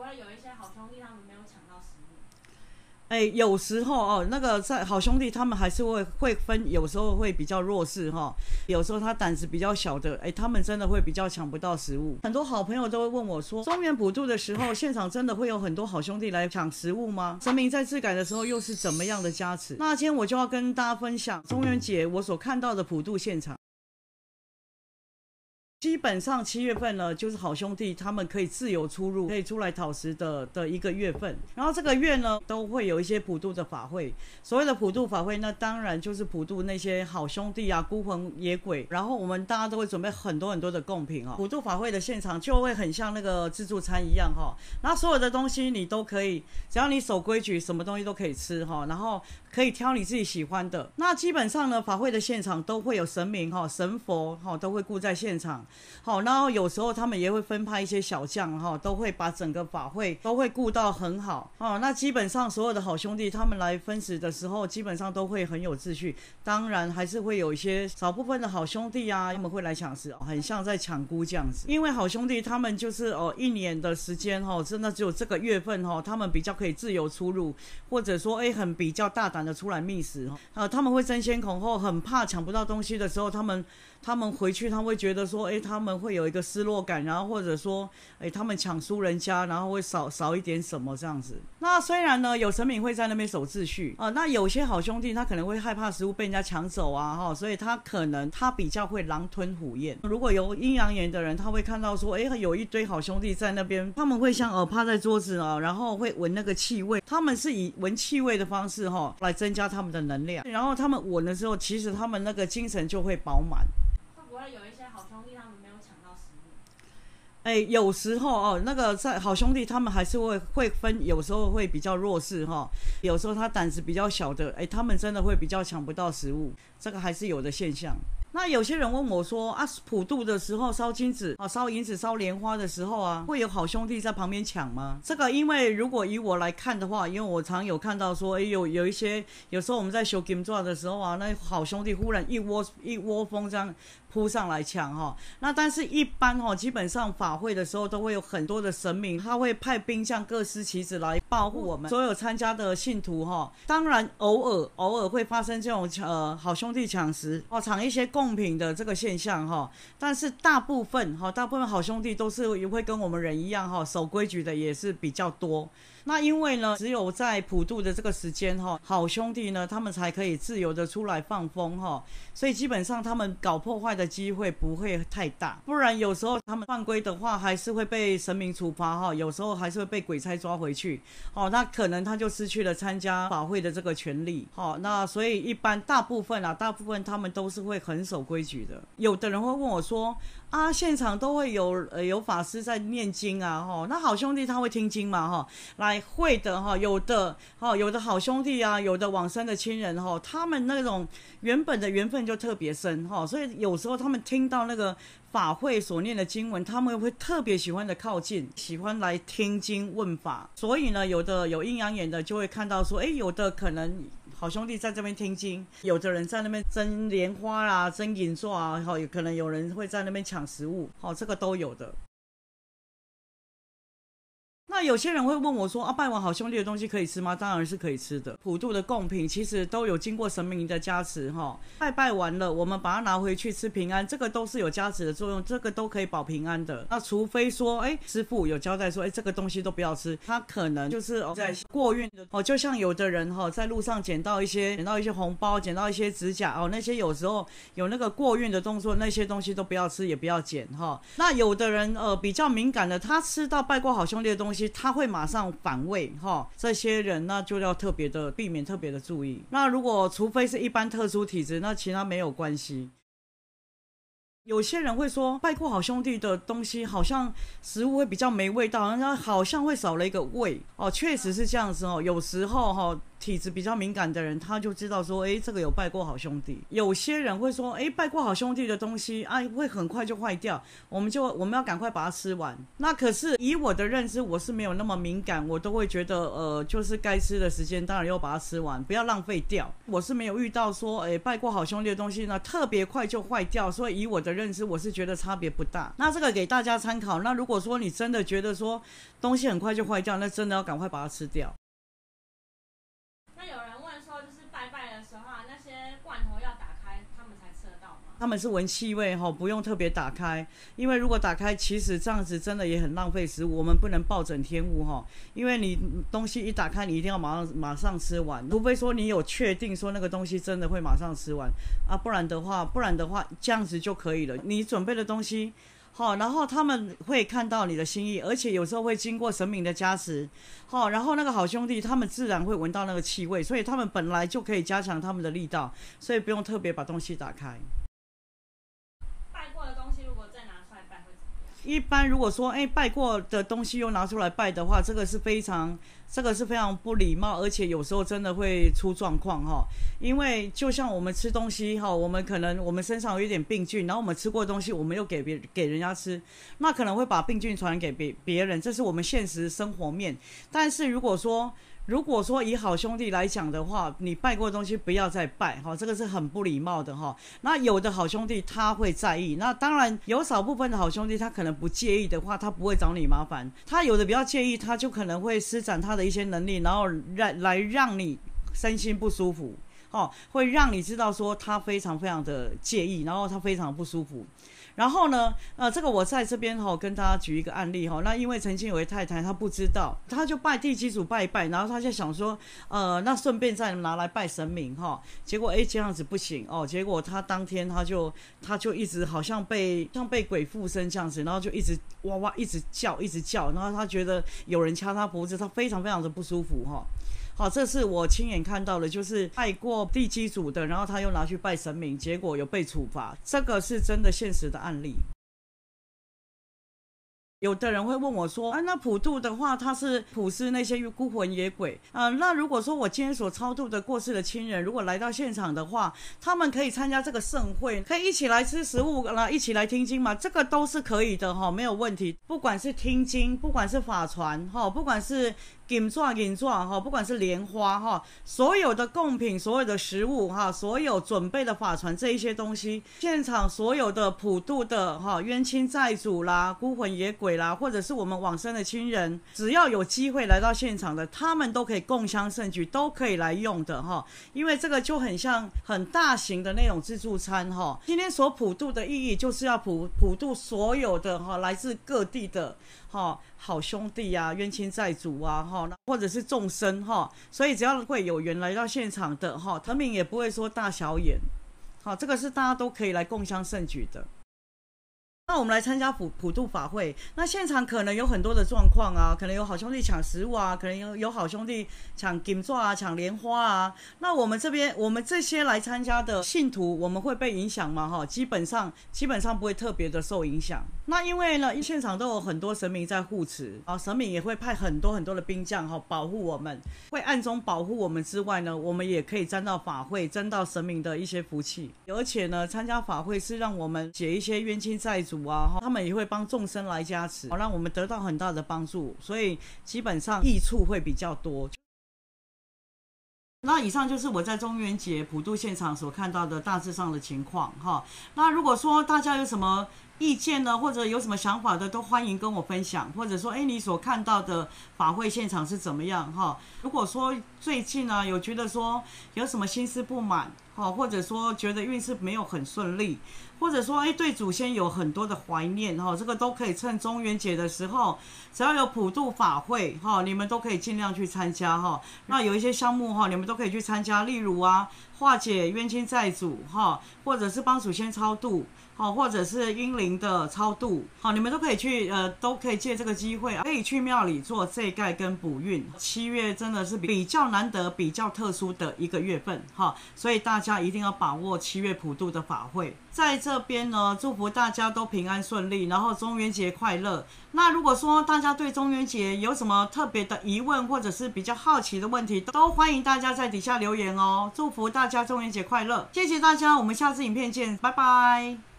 会有一些好兄弟他们没有抢到食物？ 有时候哦，那个在好兄弟他们还是会分，有时候会比较弱势哈，有时候他胆子比较小的，他们真的会比较抢不到食物。很多好朋友都会问我说，中元普渡的时候，现场真的会有很多好兄弟来抢食物吗？神明在治改的时候又是怎么样的加持？那今天我就要跟大家分享中元节我所看到的普渡现场。基本上7月份呢，就是好兄弟他们可以自由出入，可以出来讨食的一个月份。然后这个月呢，都会有一些普渡的法会。所谓的普渡法会，那当然就是普渡那些好兄弟啊、孤魂野鬼。然后我们大家都会准备很多很多的贡品哦。普渡法会的现场就会很像那个自助餐一样哈。然后所有的东西你都可以，只要你守规矩，什么东西都可以吃哈。然后可以挑你自己喜欢的。那基本上呢，法会的现场都会有神明哈、神佛哈，都会顾在现场。好，然后有时候他们也会分派一些小将哈，都会把整个法会都会顾到很好哦。那基本上所有的好兄弟他们来分食的时候，基本上都会很有秩序。当然还是会有一些少部分的好兄弟啊，他们会来抢食，很像在抢菇这样子。因为好兄弟他们就是一年的时间哈，真的只有这个月份哈，他们比较可以自由出入，或者说很比较大胆的出来觅食他们会争先恐后，很怕抢不到东西的时候，他们回去，他们会觉得说，他们会有一个失落感，然后或者说，他们抢输人家，然后会少一点什么这样子。那虽然呢，有神明会在那边守秩序啊，那有些好兄弟他可能会害怕食物被人家抢走啊，所以他比较会狼吞虎咽。如果有阴阳眼的人，他会看到说，有一堆好兄弟在那边，他们会像趴在桌子啊，然后会闻那个气味，他们是以闻气味的方式来增加他们的能量，然后他们闻的时候，其实他们那个精神就会饱满。 会有一些好兄弟他们没有抢到食物？ 有时候那个在好兄弟他们还是会分，有时候会比较弱势哈，有时候他胆子比较小的，他们真的会比较抢不到食物，这个还是有的现象。那有些人问我说普渡的时候烧金纸烧银纸、烧莲花的时候会有好兄弟在旁边抢吗？这个因为如果以我来看的话，因为我常有看到说有一些，有时候我们在修金纸的时候那好兄弟忽然一窝蜂这样扑上来抢那但是一般基本上法会的时候都会有很多的神明，他会派兵将各司其职来保护我们所有参加的信徒当然偶尔会发生这种好兄弟抢食抢一些贡品的这个现象但是大部分好兄弟都是会跟我们人一样守规矩的也是比较多。那因为呢，只有在普渡的这个时间好兄弟呢，他们才可以自由的出来放风所以基本上他们搞破坏的机会不会太大，不然有时候他们犯规的话，还是会被神明处罚有时候还是会被鬼差抓回去那可能他就失去了参加法会的这个权利那所以一般大部分他们都是会很守规矩的。有的人会问我说现场都会有法师在念经那好兄弟他会听经吗来会的有的好兄弟有的往生的亲人他们那种原本的缘分就特别深所以有时候他们听到那个法会所念的经文，他们会特别喜欢的靠近，喜欢来听经问法。所以呢，有的有阴阳眼的就会看到说，有的可能好兄弟在这边听经，有的人在那边争莲花啦、争银座有可能有人会在那边抢食物这个都有的。那有些人会问我说拜完好兄弟的东西可以吃吗？当然是可以吃的。普渡的贡品其实都有经过神明的加持拜完了我们把它拿回去吃平安，这个都是有加持的作用，这个都可以保平安的。那除非说师父有交代说这个东西都不要吃，他可能就是在过运的就像有的人在路上捡到一些红包，捡到一些指甲那些有时候有那个过运的动作，那些东西都不要吃也不要捡那有的人比较敏感的，他吃到拜过好兄弟的东西他会马上反胃这些人那就要特别的避免，特别的注意。那如果除非是一般特殊体质，那其他没有关系。有些人会说拜过好兄弟的东西好像食物会比较没味道，好像会少了一个味确实是这样子有时候体质比较敏感的人，他就知道说，哎，这个有拜过好兄弟。有些人会说，哎，拜过好兄弟的东西啊，会很快就坏掉，我们要赶快把它吃完。那可是以我的认知，我是没有那么敏感，我都会觉得，就是该吃的时间，当然要把它吃完，不要浪费掉。我是没有遇到说，哎，拜过好兄弟的东西呢，特别快就坏掉，所以以我的认知，我是觉得差别不大。那这个给大家参考。那如果说你真的觉得说东西很快就坏掉，那真的要赶快把它吃掉。 那有人问说，就是拜拜的时候啊，那些罐头要打开，他们才吃得到吗？ 他们是闻气味哈，不用特别打开，因为如果打开，其实这样子真的也很浪费食物。我们不能暴殄天物哈，因为你东西一打开，你一定要马上吃完，除非说你有确定说那个东西真的会马上吃完啊，不然的话这样子就可以了。你准备的东西。好，然后他们会看到你的心意，而且有时候会经过神明的加持，好，然后那个好兄弟他们自然会闻到那个气味，所以他们本来就可以加强他们的力道，所以不用特别把东西打开。 拜过的东西如果再拿出来拜会怎么样？ 一般如果说拜过的东西又拿出来拜的话，这个是非常不礼貌，而且有时候真的会出状况哈。因为就像我们吃东西哈，我们可能我们身上有一点病菌，然后我们吃过的东西，我们又给人家吃，那可能会把病菌传给别人，这是我们现实生活面。但是如果说以好兄弟来讲的话，你拜过的东西不要再拜哈，这个是很不礼貌的哈。那有的好兄弟他会在意，那当然有少部分的好兄弟他可能不介意的话，他不会找你麻烦。他有的比较介意，他就可能会施展他的一些能力，然后来让你身心不舒服。会让你知道说他非常的介意，然后他非常不舒服。然后呢，这个我在这边跟大家举一个案例那因为曾经有位太太她不知道，她就拜地基主拜一拜，然后她就想说，那顺便再拿来拜神明结果这样子不行结果她当天她就一直好像被鬼附身这样子，然后就一直哇哇一直叫，然后她觉得有人掐她脖子，她非常的不舒服好，这是我亲眼看到的，就是拜过地基主的，然后他又拿去拜神明，结果有被处罚，这个是真的现实的案例。有的人会问我说，那普渡的话，它是普施那些孤魂野鬼那如果说我今天所超度的过世的亲人，如果来到现场的话，他们可以参加这个盛会，可以一起来吃食物一起来听经嘛，这个都是可以的没有问题。不管是听经，不管是法传不管是金纸不管是莲花所有的贡品，所有的食物所有准备的法传这一些东西，现场所有的普渡的冤亲债主啦、孤魂野鬼啦，或者是我们往生的亲人，只要有机会来到现场的，他们都可以共襄盛举，都可以来用的因为这个就很像很大型的那种自助餐今天所普渡的意义就是要普渡所有的来自各地的好兄弟啊、冤亲债主啊或者是众生所以只要会有缘来到现场的神明也不会说大小眼这个是大家都可以来共襄盛举的。那我们来参加普渡法会，那现场可能有很多的状况可能有好兄弟抢食物可能有好兄弟抢金纸抢莲花那我们这些来参加的信徒，我们会被影响吗？基本上不会特别的受影响。那因为呢，现场都有很多神明在护持神明也会派很多的兵将保护我们，会暗中保护我们之外呢，我们也可以沾到法会，沾到神明的一些福气。而且呢，参加法会是让我们解一些冤亲债主他们也会帮众生来加持让我们得到很大的帮助，所以基本上益处会比较多。那以上就是我在中元节普渡现场所看到的大致上的情况那如果说大家有什么意见呢，或者有什么想法的，都欢迎跟我分享，或者说你所看到的法会现场是怎么样如果说最近有觉得说有什么心思不满或者说觉得运势没有很顺利，或者说对祖先有很多的怀念这个都可以趁中元节的时候，只要有普渡法会你们都可以尽量去参加那有一些项目你们都可以去参加，例如化解冤亲债主或者是帮祖先超度好，或者是阴灵的超度，好，你们都可以去，都可以借这个机会，可以去庙里做祭盖跟补运。7月真的是比较难得、比较特殊的一个月份，哈，所以大家一定要把握7月普渡的法会。在这边呢，祝福大家都平安顺利，然后中元节快乐。那如果说大家对中元节有什么特别的疑问，或者是比较好奇的问题，都欢迎大家在底下留言哦。祝福大家中元节快乐，谢谢大家，我们下次影片见，拜拜。